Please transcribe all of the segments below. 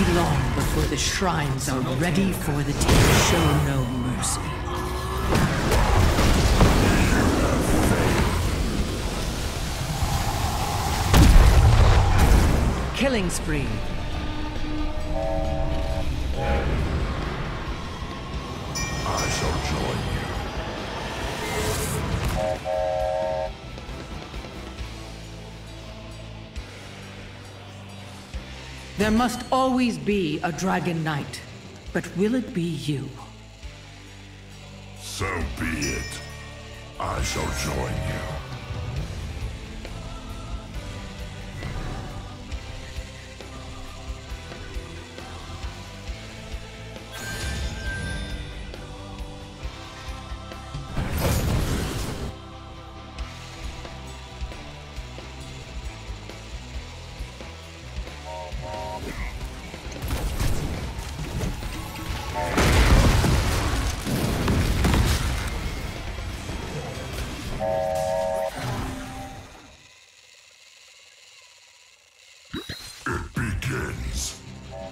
long before the shrines are ready for the taking. Show no mercy. Killing spree. I shall join you. There must always be a Dragon Knight, but will it be you? So be it. I shall join you. It begins.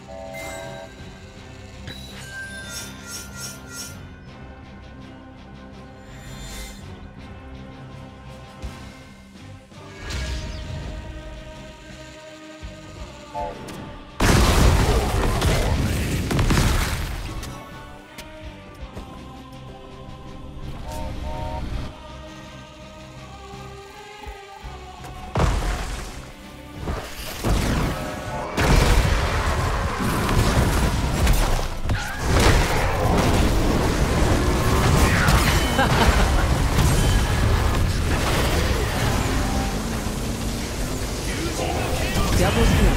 Double kill.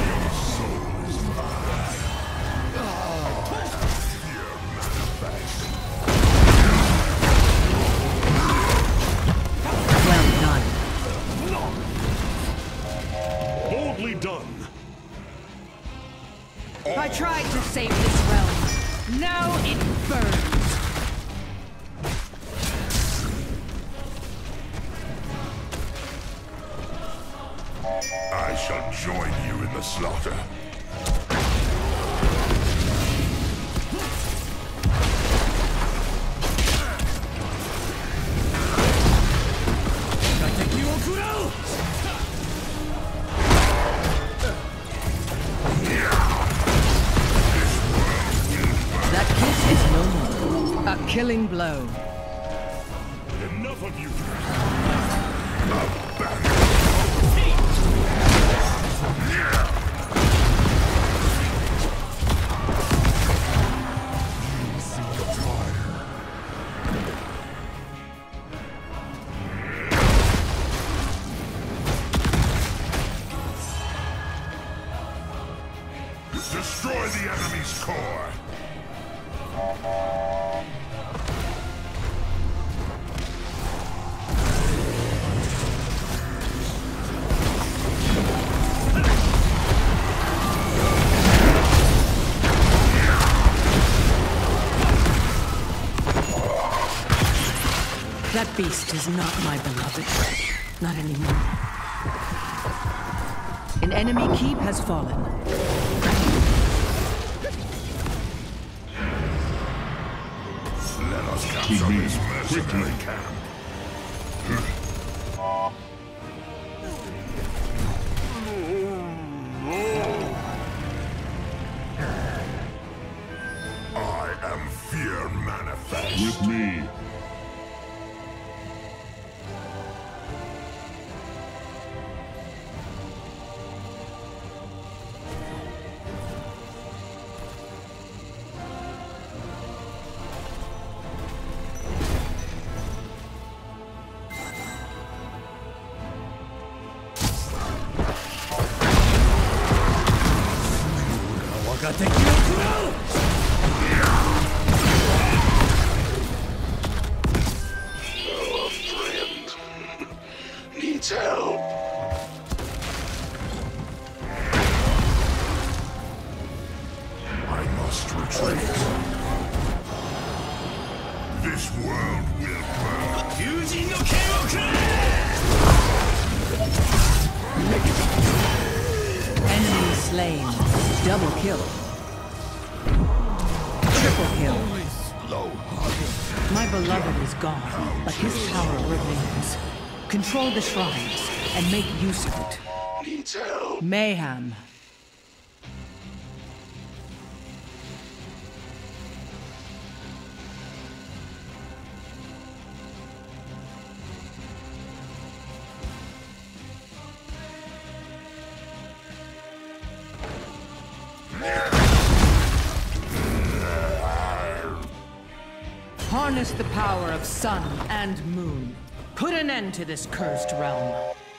Well done. Boldly done. I tried to save this realm. Now it burns. I shall join you in the slaughter. That kiss is no more. A killing blow. Enough of you. Destroy the enemy's core. That beast is not my beloved. Not anymore. An enemy keep has fallen. Let us capture this mercenary camp. I am fear manifest. With me. Oh, friend. Needs help. I must retreat. This world will burn. Enemy slain. Double kill. Triple kill. Only slow-hearted. My beloved is gone, but his power remains. Control the shrines and make use of it. Needs help. Mayhem. Harness the power of sun and moon. Put an end to this cursed realm.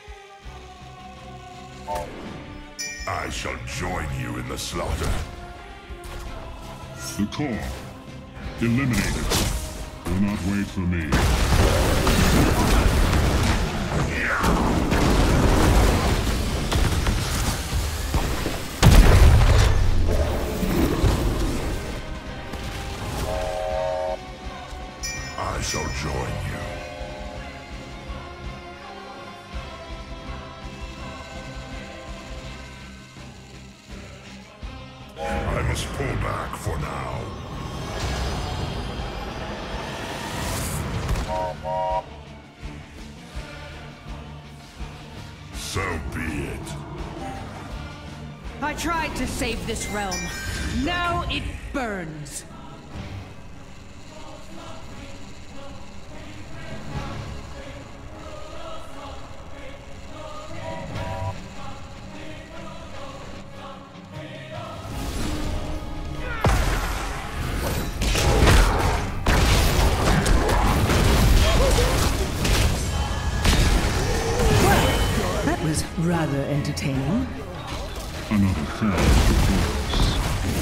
I shall join you in the slaughter. The core. Eliminated. Do not wait for me. I shall join you. I must pull back for now. So be it. I tried to save this realm. Now it burns. That was rather entertaining. Another fan performance.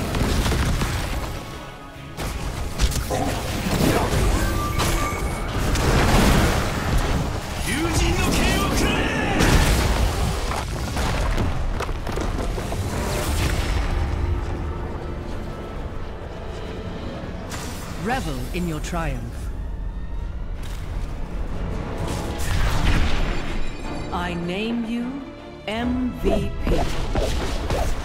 Revel in your triumph. I name you MVP.